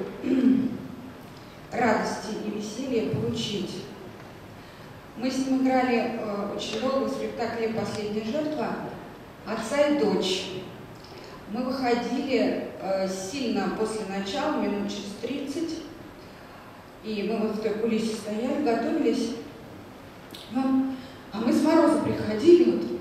радости и веселья получить. Мы с ним играли э, очень долго в спектакле «Последняя жертва» «Отца и дочь». Мы выходили э, сильно после начала, минут через тридцать, и мы вот в той кулисе стояли, готовились. Ну, а мы с мороза приходили, вот,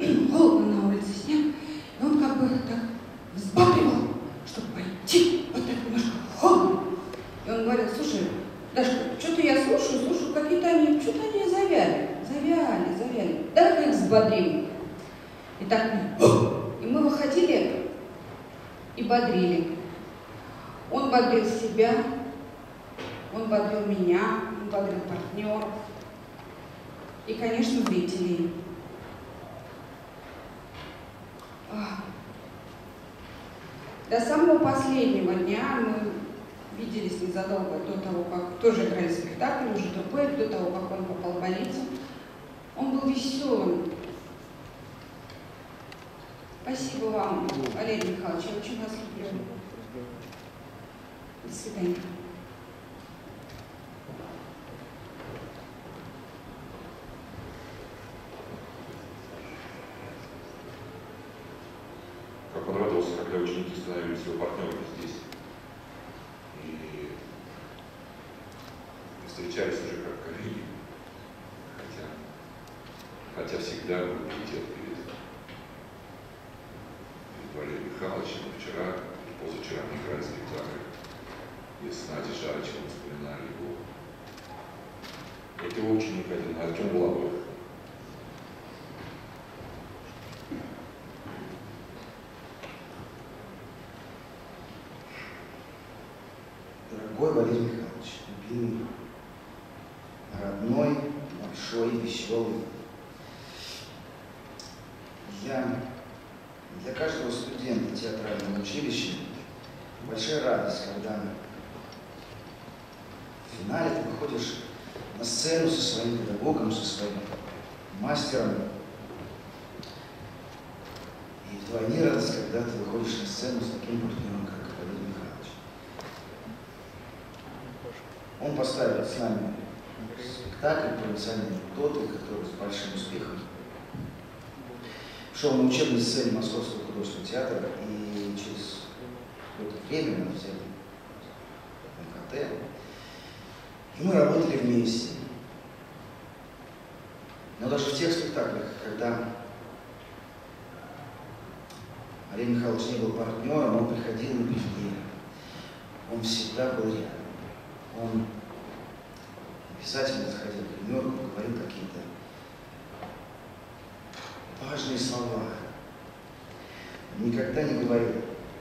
взбодрим. И так, и мы выходили и бодрили. Он бодрил себя, он бодрил меня, он бодрил партнеров и, конечно, зрителей. До самого последнего дня мы виделись незадолго до того, как тоже играли спектакль, уже другой, до того, как он попал в больницу. Он был веселым. Спасибо вам, Валерий Михайлович, я очень вас люблю. До свидания. Как он радовался, когда ученики становились его партнерами здесь. И встречались уже как коллеги, хотя, хотя всегда был пиетет перед, перед Валерием Михайловичем. Вчера и позавчера мы играли спектакль, и с Надей Шарычевой вспоминали его. Вот его ученик один, Артем Воловых. Дорогой Валерий Михайлович, любимый, родной, большой, веселый. Я для каждого студента театрального училища большая радость, когда в финале ты выходишь на сцену со своим педагогом, со своим мастером. И вдвойне радость, когда ты выходишь на сцену с таким партнером, как Валерий Михайлович. Он поставил с нами спектакль «Провинциальные анекдоты», который с большим успехом шел на учебной сцене Московского художественного театра, и через какое-то время мы взяли эм ка тэ, и мы работали вместе. Но даже в тех спектаклях, когда Валерий Михайлович не был партнером, он приходил на премьеры. Он всегда был рядом. Он обязательно заходил в гримерку, говорил какие-то важные слова. Он никогда не говорил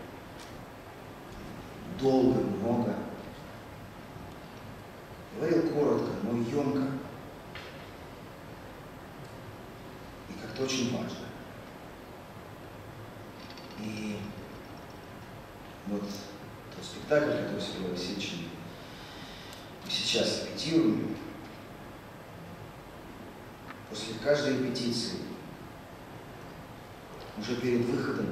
долго, много. Говорил коротко, но емко. И как-то очень важно. И вот тот спектакль, который с Ильей Васильевичем мы сейчас репетируем, после каждой репетиции, уже перед выходом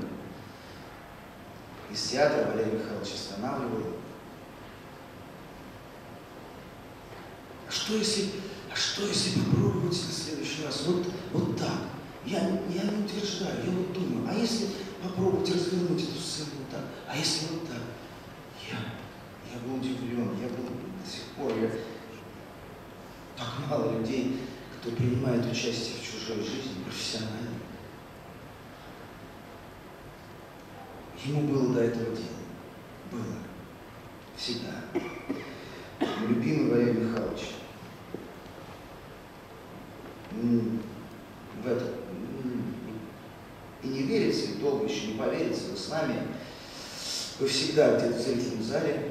из театра, Валерий Михайлович останавливал. А что если, а что если попробовать на следующий раз вот, вот так? Я, я не утверждаю, я вот думаю, а если попробовать развернуть эту сцену вот так? А если вот так? Я, я был удивлен, я был до сих пор, я, так мало людей, кто принимает участие в чужой жизни профессионально. Ему было до этого дела. Было. Всегда. Мой любимый Валерий Михайлович. В это и не верится, и долго еще не поверится, вы с нами. Вы всегда где-то в зрительном зале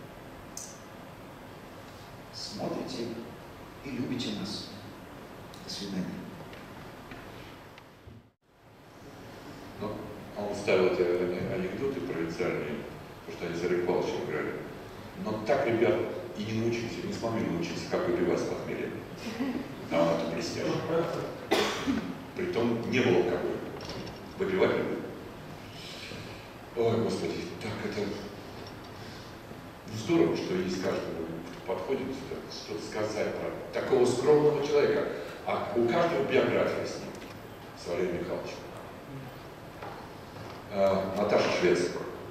смотрите и любите нас. До свидания. Ну, он ставил эти анекдоты провинциальные, потому что они за Олега Павловича играли. Но так ребят и не научились, не смогли научиться, как выбивать с похмелья. А он это блестяще. Притом не было кого выбивать. Ой, Господи, так это здорово, что есть каждому, кто подходит сюда, что-то сказать про такого скромного человека. А у каждого биография с ним, с Валерием Михайловичем. А, Наташа Швец.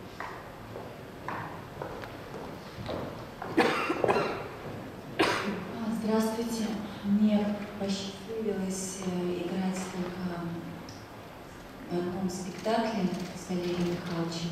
Здравствуйте. Мне посчастливилось играть только в одном спектакле с Валерием Михайловичем.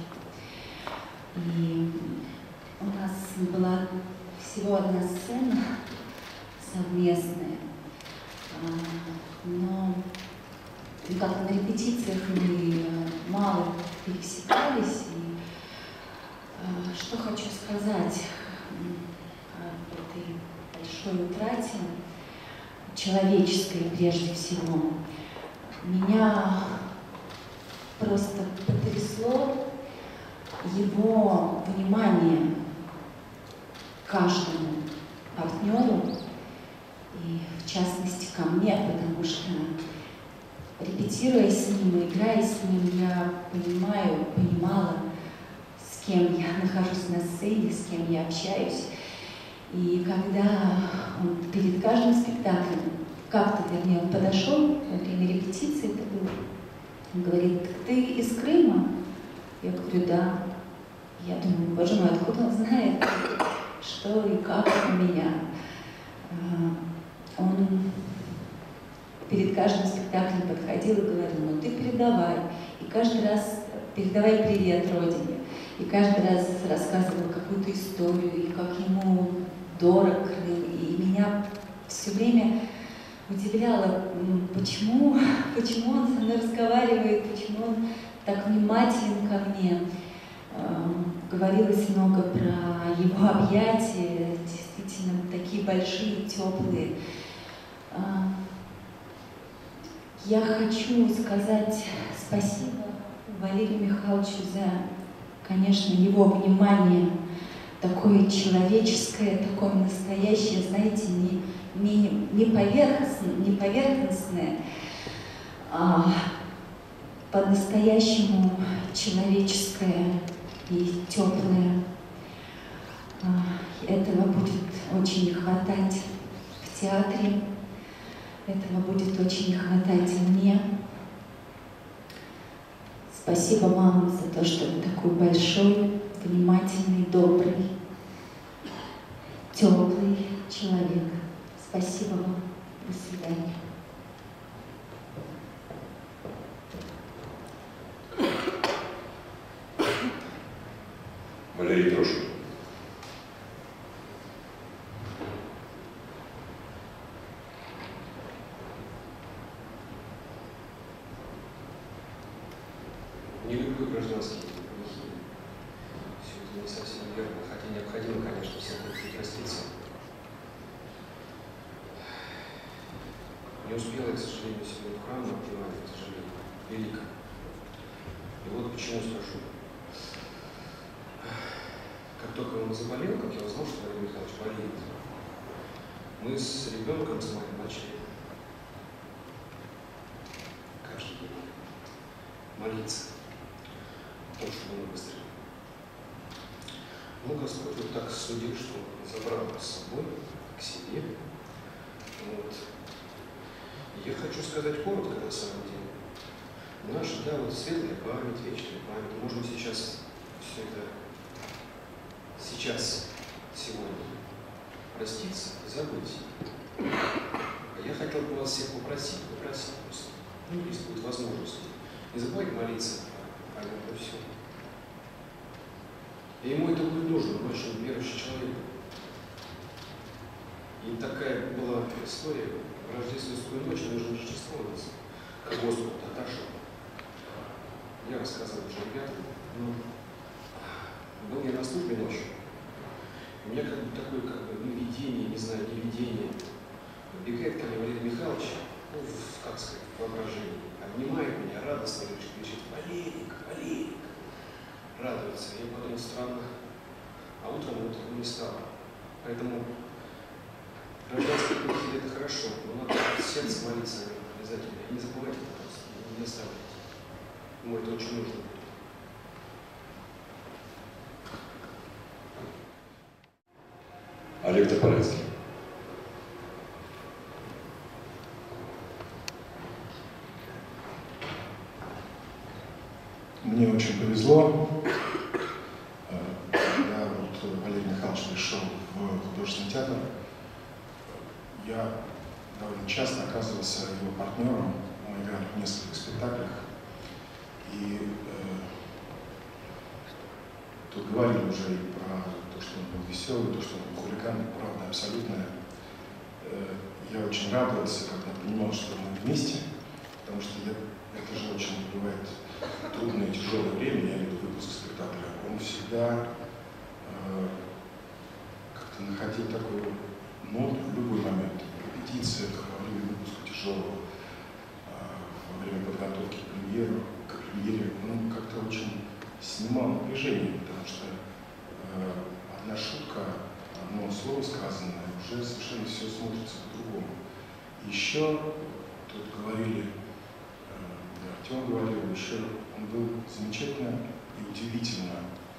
И у нас была всего одна сцена совместная, но И как-то на репетициях мы мало пересекались. И э, что хочу сказать о этой большой утрате, человеческой прежде всего. Меня просто потрясло его внимание к каждому партнеру, и в частности ко мне, потому что, репетируя с ним и играя с ним, я понимаю, понимала, с кем я нахожусь на сцене, с кем я общаюсь. И когда он перед каждым спектаклем, как-то, вернее, он подошел во время репетиции, это было, он говорит: ты из Крыма? Я говорю: да. Я думаю: боже мой, откуда он знает, что и как у меня? Он перед каждым спектаклем подходил и говорил: ну ты передавай. И каждый раз передавай привет родине. И каждый раз рассказывал какую-то историю, и как ему дорог Крым. И меня все время удивляло, почему, почему он со мной разговаривает, почему он так внимателен ко мне. Говорилось много про его объятия, действительно такие большие, теплые. Я хочу сказать спасибо Валерию Михайловичу за, конечно, его внимание, такое человеческое, такое настоящее, знаете, не, не, не, поверхностное, не поверхностное, а по-настоящему человеческое и теплое. Этого будет очень не хватать в театре, этого будет очень не хватать и мне. Спасибо, мама, за то, что вы такой большой, внимательный, добрый, теплый человек. Спасибо вам. До свидания. Валерий Трошин. Не люблю гражданские грехи. Все это не совсем верно, хотя необходимо, конечно, всем будет проститься. Не успела я, к сожалению, сегодня в храм на отпевание, к сожалению, велико. И вот почему спрошу. Как только он заболел, как я узнал, что Валерий Михайлович болеет, мы с ребенком с моим начали каждый день молиться о том, чтобы он выздоровел. Ну, Господь вот так судил, что забрал нас с собой к себе. Вот. И я хочу сказать коротко, на самом деле. Наша, да, вот светлая память, вечная память. Можно сейчас все это сейчас, сегодня, проститься и забыть. А я хотел бы вас всех попросить, попросить просто, ну, если будет возможность, не забывайте молиться о нем, и все. И ему это будет нужно, он очень верующий человек. И такая была история, в рождественскую ночь нужно Рождество у нас, к Господу отошел. Я рассказал уже ребятам, но был я на службе ночью. У меня как бы такое, как бы, ну, видение, не знаю, не видение. Бегает ко мне Валерий Михайлович, ну, в, как сказать, в воображении, обнимает меня радостно, кричит: Валерик, Валерик, радуется. Я подумал: странно, а утром вот не стало. Поэтому гражданские грехи — это хорошо, но надо в сердце молиться обязательно. И не забывайте, пожалуйста, не оставляйте. Ему это очень нужно. Олег Тополецкий. Мне очень повезло. Когда вот Валерий Михайлович пришел в художественный театр, я довольно часто оказывался его партнером. Мы играли в нескольких спектаклях. И э, тут говорили уже и про то, что он был веселый, то, что он был хулиган, правда абсолютная. Э, я очень радовался, когда понимал, что мы вместе. потому что я, это же очень бывает трудное, тяжелое время, я веду выпуск спектакля, он всегда э, как-то находил такую ноту в любой момент, в репетициях, во время выпуска тяжелого, э, во время подготовки к премьеру, к премьере, он как-то очень снимал напряжение, потому что э, одна шутка, одно слово сказанное, уже совершенно все смотрится по-другому. Еще тут говорили, Артем говорил, еще он был замечательно и удивительно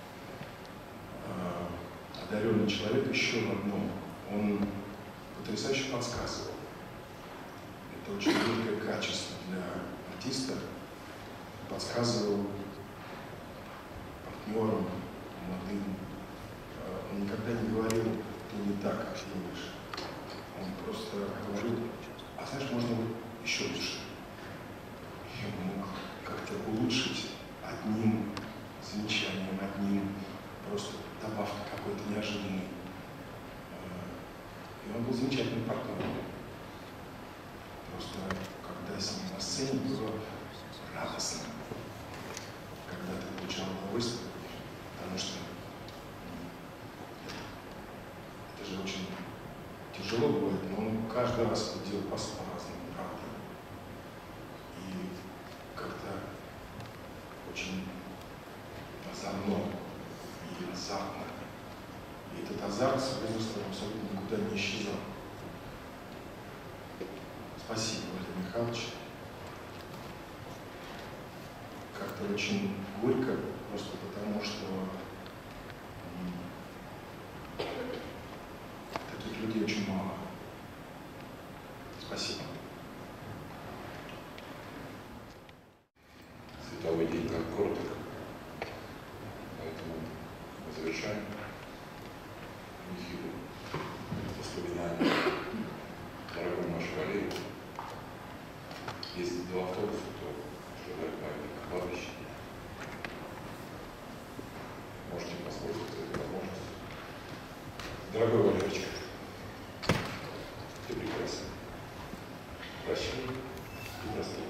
э, одаренный человек еще в одном. Он потрясающе подсказывал. Это очень редкое качество для артиста. Подсказывал партнерам, молодым. Э, он никогда не говорил, ты не так, как думаешь. Он просто говорил, а знаешь, можно еще лучше. Я мог как-то улучшить одним замечанием, одним просто добавкой какой-то неожиданной. И он был замечательным партнером. Просто когда с ним на сцене было радостно, когда ты получал удовольствие, потому что это же очень тяжело бывает, но он каждый раз это делал по-разному, правда. И как-то очень озорно и азартно. И этот азарт с возрастом абсолютно никуда не исчезал. Спасибо, Владимир Михайлович. Как-то очень горько, просто потому что таких людей очень мало. Спасибо. Световой день как короток, поэтому мы завершаем нехило воспоминания дорогому нашу Валерию. Если два автобуса, то ожидать памятника кладбища. Можете воспользоваться этой возможностью. Дорогой Валерочка, ты прекрасен. Прощай и до встречи.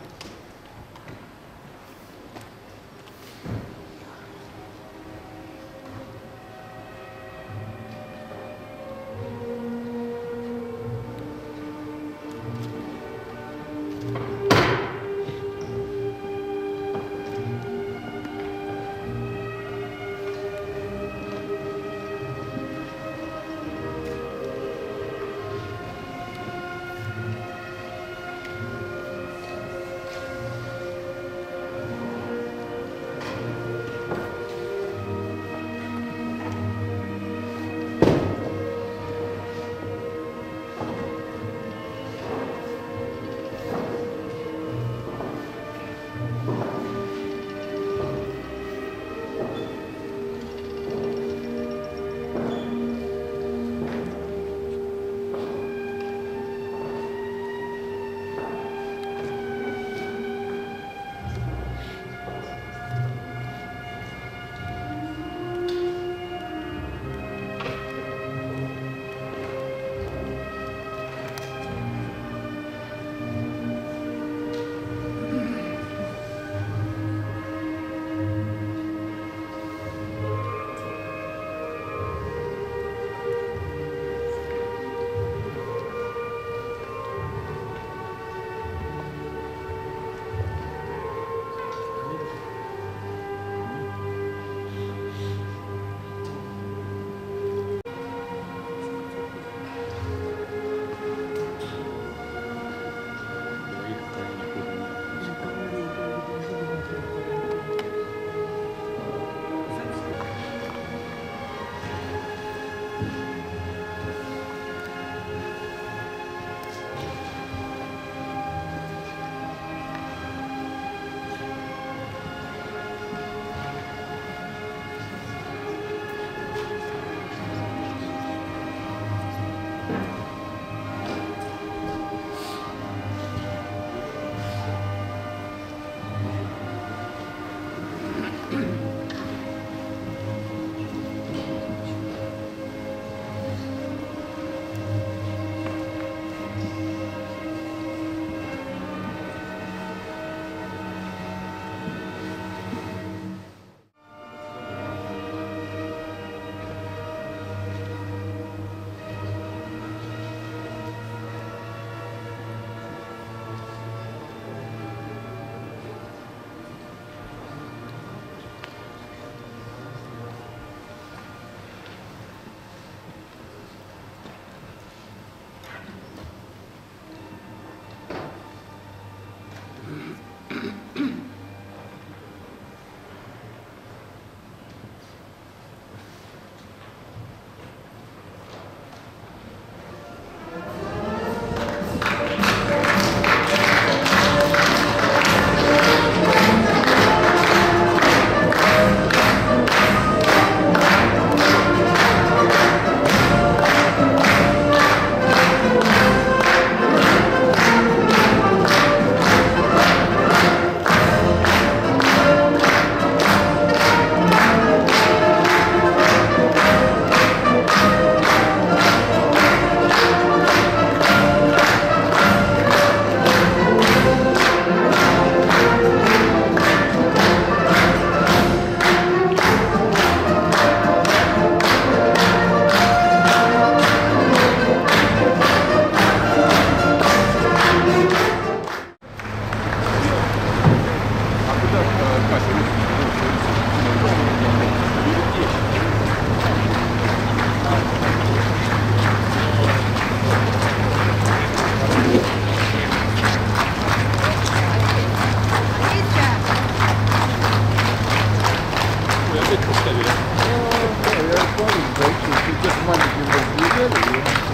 Далее.